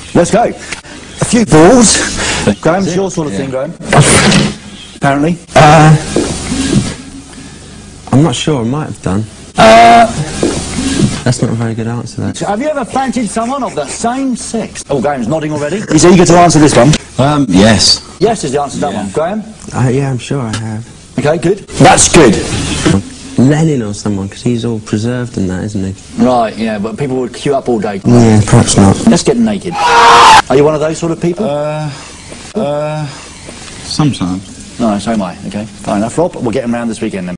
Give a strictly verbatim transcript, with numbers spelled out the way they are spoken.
Let's go. A few balls. Graham, it's your sort of yeah. thing, Graham. Apparently. Uh, I'm not sure, I might have done. Uh, That's not a very good answer, though. have you ever fancied someone of the same sex? Oh, Graham's nodding already. He's eager to answer this one. Um, yes. Yes is the answer to that Yeah. one. Graham? Uh, yeah, I'm sure I have. Okay, good. That's good. Lenin or someone, because he's all preserved in that, isn't he? Right, yeah, but people would queue up all day. Yeah, perhaps not. Let's get naked. Are you one of those sort of people? Uh, uh, sometimes. No, so am I. Okay, fine enough. Rob, we'll get him round this weekend then.